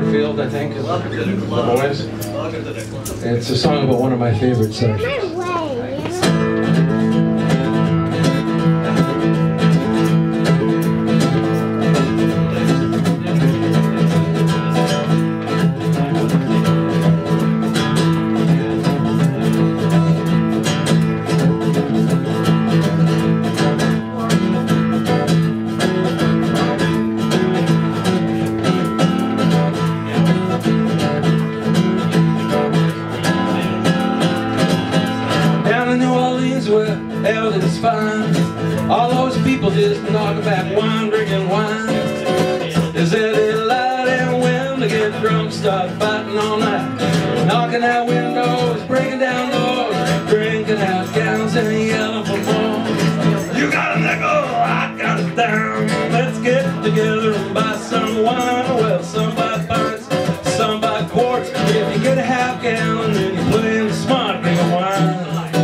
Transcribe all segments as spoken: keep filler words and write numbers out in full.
Butterfield, I think, is the boys. It's a song about one of my favorite sections. Hell is fine. All those people just knocking back wine, drinking wine. They said they light and when they get drunk, start fighting all night, knocking out windows, breaking down doors, drinking out gowns and yelling for more. You got a nickel, I got it down. Let's get together and buy some wine. Well, some buy pints, some buy quarts. If you get a half gallon, then you put in the smart drink of wine.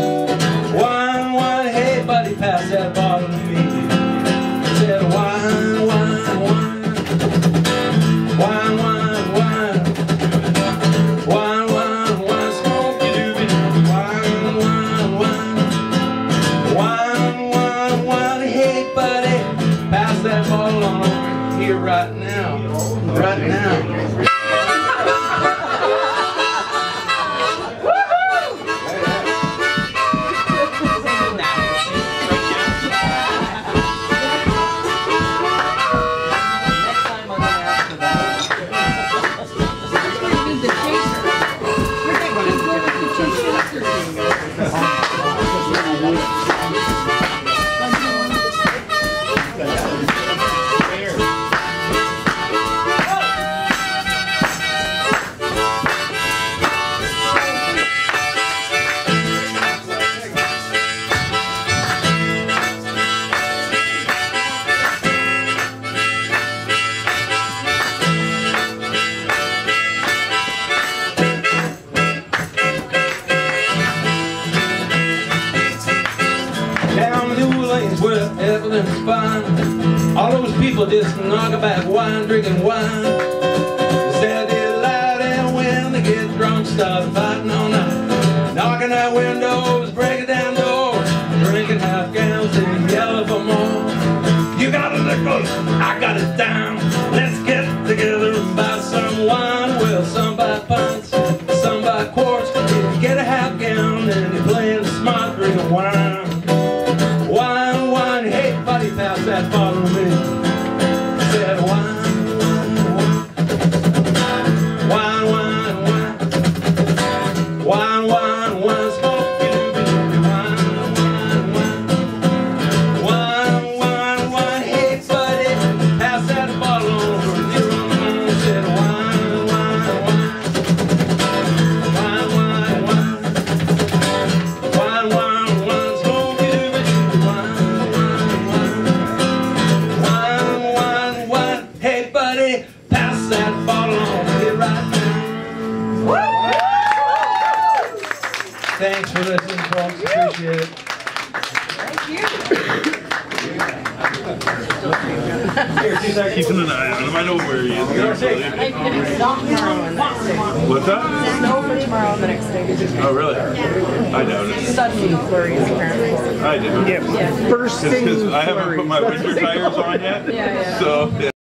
Pass that bottle to me. Said wine, wine, wine, wine, wine, wine, wine, wine, wine, smoke you doobie, wine, wine, wine, wine, wine, wine. Hey buddy, pass that bottle on over here right now, right now. Where everything's fine. All those people just knocking back wine, drinking wine. Said they light and when they get drunk, start fighting all night, knocking out windows, breaking down doors, drinking half gallons and yelling for more. You got a nickel, I got it down. Let's get together and buy some wine. Well, some buy pints, some buy quarts. If you get a half gallon and you're playing smart, drinking wine. Wine, wine, hey buddy, pass that bottle to me. Said wine, wine, wine, wine, wine, wine, wine, smoke you doobie, wine, wine, wine, wine, wine, wine, hey buddy, pass that bottle over here on mine. Said wine, wine, wine, wine, wine, wine, wine, wine, wine, smoke you doobie. Hey buddy, pass that bottle on me right now. Thanks for listening, folks. Appreciate it. Thank you. Keeping an eye on him. I know where he is. What's that? Snow for tomorrow and the next day. Oh, really? I doubt it. Sudden flurries, apparently. I didn't. Yeah. First thing. Because I haven't put my winter tires on yet. Yeah, yeah. So.